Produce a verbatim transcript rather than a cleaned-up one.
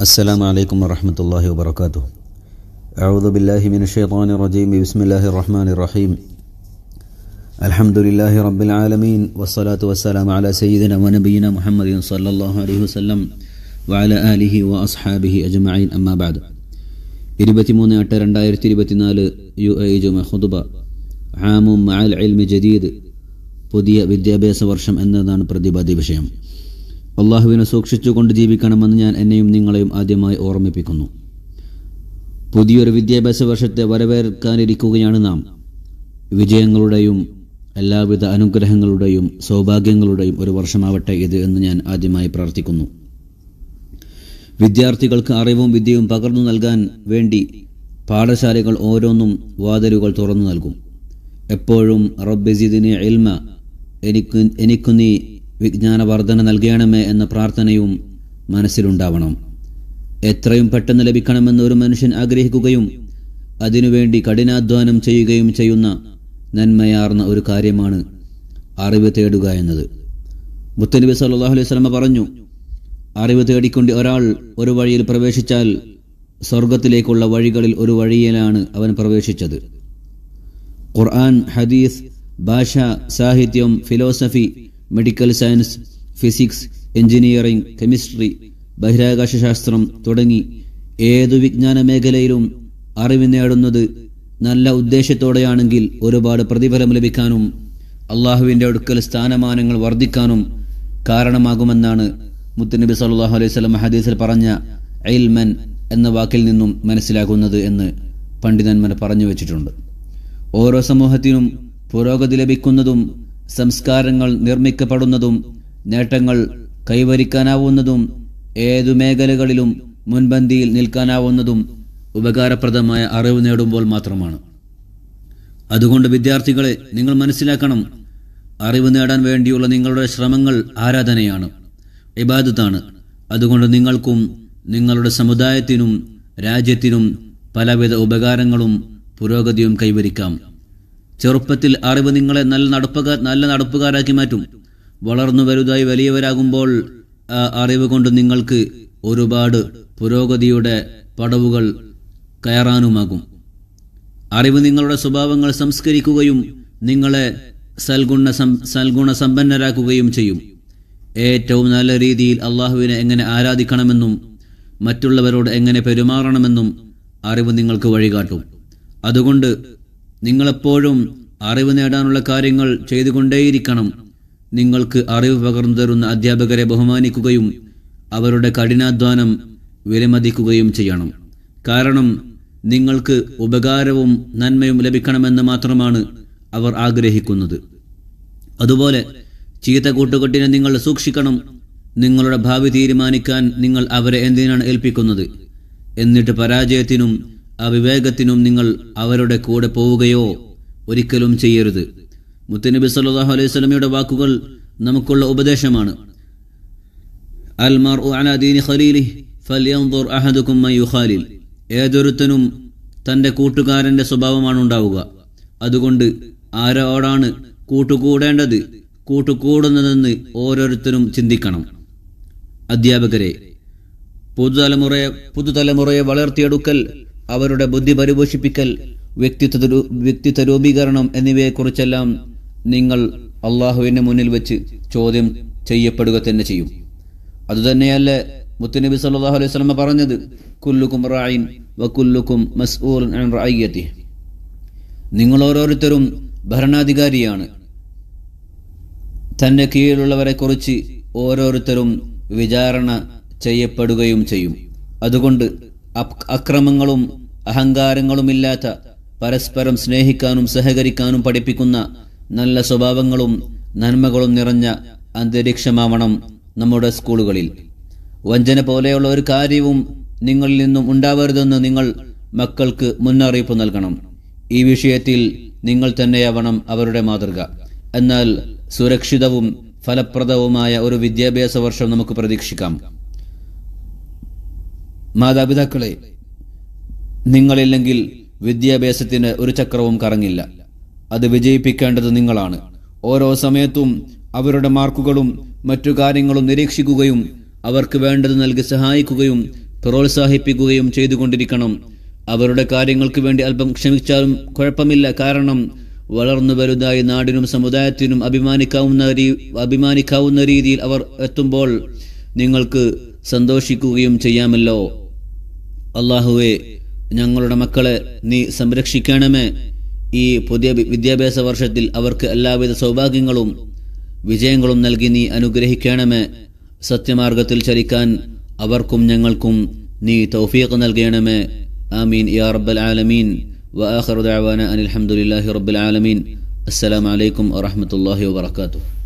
السلام عليكم ورحمة الله وبركاته. أعوذ بالله من الشيطان الرجيم. بسم الله الرحمن الرحيم. الحمد لله رب العالمين والصلاة والسلام على سيدنا ونبينا محمد صلى الله عليه وسلم وعلى آله وأصحابه أجمعين. أما بعد. ഇരുപത്തിമൂന്ന് എട്ട് രണ്ടായിരത്തി ഇരുപത്തിനാല് യു എ ജുമ ഖുതുബ ആമും മഅൽ ഇൽമി ജദീദ്, പുതിയ വിദ്യാഭ്യാസ വർഷം എന്നതാണ് പ്രതിപാദ്യ വിഷയം. അള്ളാഹുവിനെ സൂക്ഷിച്ചുകൊണ്ട് ജീവിക്കണമെന്ന് ഞാൻ എന്നെയും നിങ്ങളെയും ആദ്യമായി ഓർമ്മിപ്പിക്കുന്നു. പുതിയൊരു വിദ്യാഭ്യാസ വർഷത്തെ വരവേൽക്കാനിരിക്കുകയാണ് നാം. വിജയങ്ങളുടെയും എല്ലാവിധ അനുഗ്രഹങ്ങളുടെയും സൗഭാഗ്യങ്ങളുടെയും ഒരു വർഷമാവട്ടെ ഇത് എന്ന് ഞാൻ ആദ്യമായി പ്രാർത്ഥിക്കുന്നു. വിദ്യാർത്ഥികൾക്ക് അറിവും വിദ്യയും പകർന്നു നൽകാൻ വേണ്ടി പാഠശാലകൾ ഓരോന്നും വാതിലുകൾ തുറന്നു നൽകും. എപ്പോഴും റബ്ബി സിദ്നി ഇൽമ, എനിക്ക് എനിക്കു നീ വിജ്ഞാനവർദ്ധന നൽകണമേ എന്ന പ്രാർത്ഥനയും മനസ്സിലുണ്ടാവണം. എത്രയും പെട്ടെന്ന് ലഭിക്കണമെന്ന് ഒരു മനുഷ്യൻ ആഗ്രഹിക്കുകയും അതിനുവേണ്ടി കഠിനാധ്വാനം ചെയ്യുകയും ചെയ്യുന്ന നന്മയാർന്ന ഒരു കാര്യമാണ് അറിവ് തേടുക എന്നത്. മുത്തനബി സല്ലല്ലാഹു അലൈഹി വസല്ലം പറഞ്ഞു, അറിവ് തേടിക്കൊണ്ട് ഒരാൾ ഒരു വഴിയിൽ പ്രവേശിച്ചാൽ സ്വർഗത്തിലേക്കുള്ള വഴികളിൽ ഒരു വഴിയിലാണ് അവൻ പ്രവേശിച്ചത്. ഖുർആൻ, ഹദീസ്, ഭാഷ, സാഹിത്യം, philosophy, medical science, physics, engineering, chemistry, ബഹിരാകാശ ശാസ്ത്രം തുടങ്ങി ഏതു വിജ്ഞാന മേഖലയിലും അറിവ് നേടുന്നത് നല്ല ഉദ്ദേശത്തോടെയാണെങ്കിൽ ഒരുപാട് പ്രതിഫലം ലഭിക്കാനും അള്ളാഹുവിൻ്റെ അടുക്കൽ സ്ഥാനമാനങ്ങൾ വർദ്ധിക്കാനും കാരണമാകുമെന്നാണ് മുത്തുനബി സല്ലല്ലാഹു അലൈഹി വസല്ലം ഹദീസിൽ പറഞ്ഞ ഇൽമൻ എന്ന വാക്കിൽ നിന്നും മനസ്സിലാകുന്നത് എന്ന് പണ്ഡിതന്മാർ പറഞ്ഞു വെച്ചിട്ടുണ്ട്. ഓരോ സമൂഹത്തിനും പുരോഗതി ലഭിക്കുന്നതും സംസ്കാരങ്ങൾ നിർമ്മിക്കപ്പെടുന്നതും നേട്ടങ്ങൾ കൈവരിക്കാനാവുന്നതും ഏതു മേഖലകളിലും മുൻപന്തിയിൽ നിൽക്കാനാവുന്നതും ഉപകാരപ്രദമായ അറിവ് നേടുമ്പോൾ മാത്രമാണ്. അതുകൊണ്ട് വിദ്യാർത്ഥികളെ, നിങ്ങൾ മനസ്സിലാക്കണം, അറിവ് നേടാൻ വേണ്ടിയുള്ള നിങ്ങളുടെ ശ്രമങ്ങൾ ആരാധനയാണ്, ഇബാദത്താണ്. അതുകൊണ്ട് നിങ്ങൾക്കും നിങ്ങളുടെ സമുദായത്തിനും രാജ്യത്തിനും പലവിധ ഉപകാരങ്ങളും പുരോഗതിയും കൈവരിക്കാം. ചെറുപ്പത്തിൽ അറിവ് നിങ്ങളെ നല്ല നടപ്പുകാർ നല്ല നടപ്പുകാരാക്കി മാറ്റും. വളർന്നു വലുതായി വലിയവരാകുമ്പോൾ ആ അറിവ് കൊണ്ട് നിങ്ങൾക്ക് ഒരുപാട് പുരോഗതിയുടെ പടവുകൾ കയറാനുമാകും. അറിവ് നിങ്ങളുടെ സ്വഭാവങ്ങൾ സംസ്കരിക്കുകയും നിങ്ങളെ സൽഗുണ സൽഗുണ സമ്പന്നരാക്കുകയും ചെയ്യും. ഏറ്റവും നല്ല രീതിയിൽ അള്ളാഹുവിനെ എങ്ങനെ ആരാധിക്കണമെന്നും മറ്റുള്ളവരോട് എങ്ങനെ പെരുമാറണമെന്നും അറിവ് നിങ്ങൾക്ക് വഴികാട്ടും. അതുകൊണ്ട് നിങ്ങളെപ്പോഴും അറിവ് നേടാനുള്ള കാര്യങ്ങൾ ചെയ്തുകൊണ്ടേയിരിക്കണം. നിങ്ങൾക്ക് അറിവ് പകർന്നു തരുന്ന അധ്യാപകരെ ബഹുമാനിക്കുകയും അവരുടെ കഠിനാധ്വാനം വിലമതിക്കുകയും ചെയ്യണം. കാരണം നിങ്ങൾക്ക് ഉപകാരവും നന്മയും ലഭിക്കണമെന്ന് മാത്രമാണ് അവർ ആഗ്രഹിക്കുന്നത്. അതുപോലെ ചീത്ത കൂട്ടുകെട്ടിനെ നിങ്ങൾ സൂക്ഷിക്കണം. നിങ്ങളുടെ ഭാവി തീരുമാനിക്കാൻ നിങ്ങൾ അവരെ എന്തിനാണ് ഏൽപ്പിക്കുന്നത്? എന്നിട്ട് പരാജയത്തിനും അവിവേകത്തിനും നിങ്ങൾ അവരുടെ കൂടെ പോവുകയോ ഒരിക്കലും ചെയ്യരുത്. മുത്തനബി സല്ലല്ലാഹു അലൈഹി വസല്ലമയുടെ വാക്കുകൾ നമുക്കുള്ള ഉപദേശമാണ്. അൽ മർഉ അലാ ദീനി ഖലീലിഹി ഫൽയൻദുർ അഹദുകും മൻ യുഖാലിൽ. ഏതൊരുത്തനും തൻ്റെ കൂട്ടുകാരൻ്റെ സ്വഭാവമാണ് ഉണ്ടാവുക. അതുകൊണ്ട് ആരോടാണ് കൂട്ടുകൂടേണ്ടത്, കൂട്ടുകൂടുന്നതെന്ന് ഓരോരുത്തരും ചിന്തിക്കണം. അധ്യാപകരെ, പുതുതലമുറയെ പുതുതലമുറയെ വളർത്തിയെടുക്കൽ, അവരുടെ ബുദ്ധി പരിപോഷിപ്പിക്കൽ, വ്യക്തിത്വ വ്യക്തിത്വ രൂപീകരണം എന്നിവയെക്കുറിച്ചെല്ലാം നിങ്ങൾ അള്ളാഹുവിന്റെ മുന്നിൽ വെച്ച് ചോദ്യം ചെയ്യപ്പെടുക തന്നെ ചെയ്യും. അതുതന്നെയല്ലേ മുത്തുനബി സല്ലല്ലാഹു അലൈഹി വസല്ലം പറഞ്ഞത്, കുല്ലുക്കും റായിൻ വകുല്ലുക്കും മസ്ഊലുൻ അൻ റഅയ്യതിഹി. നിങ്ങൾ ഓരോരുത്തരും ഭരണാധികാരിയാണ്. തന്റെ കീഴിലുള്ളവരെ കുറിച്ച് ഓരോരുത്തരും വിചാരണ ചെയ്യപ്പെടുകയും ചെയ്യും. അതുകൊണ്ട് അക്രമങ്ങളും അഹങ്കാരങ്ങളുമില്ലാത്ത, പരസ്പരം സ്നേഹിക്കാനും സഹകരിക്കാനും പഠിപ്പിക്കുന്ന നല്ല സ്വഭാവങ്ങളും നന്മകളും നിറഞ്ഞ അന്തരീക്ഷമാവണം നമ്മുടെ സ്കൂളുകളിൽ. വഞ്ചന പോലെയുള്ള ഒരു കാര്യവും നിങ്ങളിൽ നിന്നും ഉണ്ടാവരുതെന്ന് നിങ്ങൾ മക്കൾക്ക് മുന്നറിയിപ്പ് നൽകണം. ഈ വിഷയത്തിൽ നിങ്ങൾ തന്നെയാവണം അവരുടെ മാതൃക. എന്നാൽ സുരക്ഷിതവും ഫലപ്രദവുമായ ഒരു വിദ്യാഭ്യാസ വർഷം നമുക്ക് പ്രതീക്ഷിക്കാം. മാതാപിതാക്കളെ, നിങ്ങളില്ലെങ്കിൽ വിദ്യാഭ്യാസത്തിന് ഒരു ചക്രവും കറങ്ങില്ല. അത് വിജയിപ്പിക്കേണ്ടത് നിങ്ങളാണ്. ഓരോ സമയത്തും അവരുടെ മാർക്കുകളും മറ്റു കാര്യങ്ങളും നിരീക്ഷിക്കുകയും അവർക്ക് വേണ്ടത് നൽകി സഹായിക്കുകയും പ്രോത്സാഹിപ്പിക്കുകയും ചെയ്തുകൊണ്ടിരിക്കണം. അവരുടെ കാര്യങ്ങൾക്ക് വേണ്ടി അല്പം ക്ഷമിച്ചാലും കുഴപ്പമില്ല. കാരണം വളർന്നു വലുതായി നാടിനും സമുദായത്തിനും അഭിമാനിക്കാവുന്ന അഭിമാനിക്കാവുന്ന രീതിയിൽ അവർ എത്തുമ്പോൾ നിങ്ങൾക്ക് സന്തോഷിക്കുകയും ചെയ്യാമല്ലോ. അല്ലാഹുവേ, ഞങ്ങളുടെ മക്കളെ നീ സംരക്ഷിക്കണമേ. ഈ പുതിയ വിദ്യാഭ്യാസ വർഷത്തിൽ അവർക്ക് എല്ലാവിധ സൗഭാഗ്യങ്ങളും വിജയങ്ങളും നൽകി നീ അനുഗ്രഹിക്കണമേ. സത്യമാർഗത്തിൽ ചലിക്കാൻ അവർക്കും ഞങ്ങൾക്കും നീ തൗഫീഖ് നൽകണമേ. ആമീൻ യാ റബ്ബൽ ആലമീൻ. വആഖിറു ദഅവാനാ അനിൽ ഹംദുലില്ലാഹി റബ്ബിൽ ആലമീൻ. അസ്സലാമു അലൈക്കും വറഹ്മത്തുള്ളാഹി വബറകാതുഹു.